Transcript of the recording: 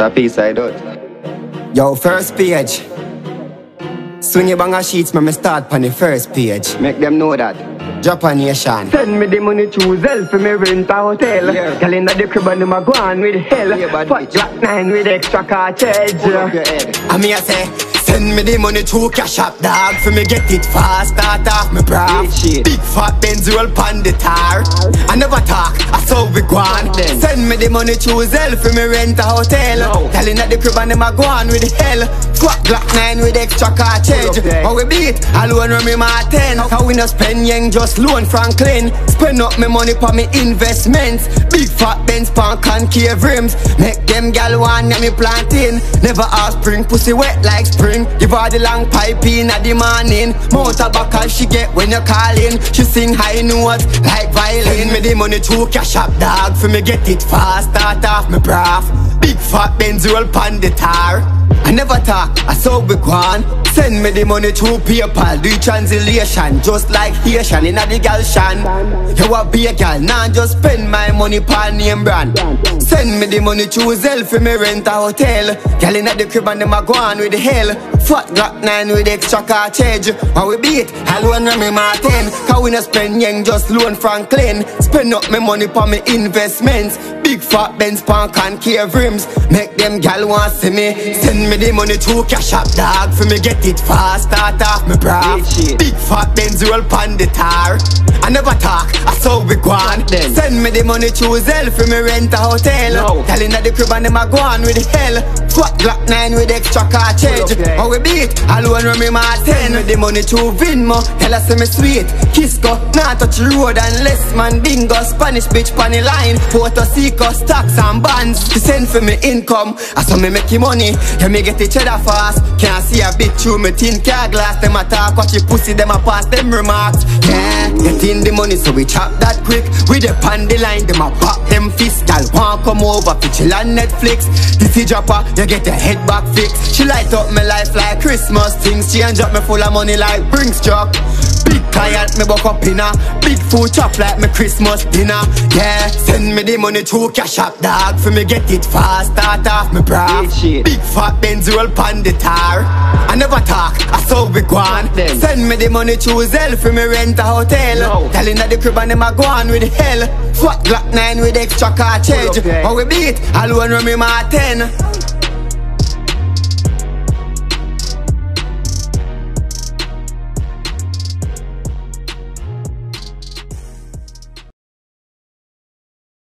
a piece I do. Yo, first page. Swing your banger sheets, me start on the first page. Make them know that. Droppa nation. Send me the money to Zell for me rent a hotel. Yeah. Girl inna the crib and them a go on with hell. Yeah, bad Fat bitch. Black 9 with extra car charge. Pull up your head. And me I say, send me the money to Cashapp, dog, for me get it fast, start off me brav. Big shit. Big fat Benz roll pon the tar. I never talk, I saw we go on. Then. Send me the money to Zell for me rent a hotel. No. Girl inna the crib and them a go on with hell. Fat Black 9 with extra car charge. Pull up there. How we beat, alone run me my 10. How we no spend yang, just loan Franklin. Spend up me money for me investments. Big fat Benz pan concave rims. Make them gal want me planting. Never ask spring, pussy wet like spring. Give her the long pipe in at the morning. More tobacco she get when you calling. She sing high notes like violin. Send me the money to Cashapp, dog, for me get it fast, start off me brav. Big fat Benz roll pon the tar. I never talk, I saw we go on. Send me the money to PayPal, do translation, just like Haitian in a the gal shan. You a be a gal, nah just spend my money pon name brand. Send me the money to Zell for me rent a hotel. Gal in a the crib and them a go on with the hell. Fat Glock 9 with extra car charge. When we beat, alone run me my 10. Cause we no spend yang, just loan Franklin. Spend up my money pon me investments. Big fat Benz pan concave rims. Make them gal want see me. Send me the money to Cashapp, dog, for me get it fast, start off me brav. Big shit. Big fat Benz roll pon the tar. I never talk, I saw we go on. Then. Send me the money to Zell for me rent a hotel. No. Girl inna the crib and them a go on with hell. Fat Glock 9 with extra car charge. Pull up there. How we beat, alone run me my 10. With the money to Vinmo, tell her say me sweet. Kisco, nah touch the road unless man bingo. Spanish bitch pon the line. Puerto Rico, stocks and bonds. She send for me income, I saw me make money. Yeah, me get the cheddar fast. Can't see a bit through me tin car glass. Them a talk, watch your pussy, them a pass them remarks. Yeah, get in the money so we chop that quick. We the pan the line, them a pop them fist. Gal want come over, for chill on Netflix. This is Droppa, you get your head back fixed. She light up my life like Christmas things. She and drop me full of money like Brinks truck. Big client, me buck up in a big food chop like me Christmas dinner. Yeah, send me the money to Cashapp, dog, for me get it fast, start off me brav. Big shit. Big fat Benz roll pon the tar. I never talk, I saw we go on. Then. Send me the money to Zell for me rent a hotel. No. Girl inna the crib and them a go on with hell. Fat Glock 9 with extra car charge. Pull up there. How we beat, alone run me my 10.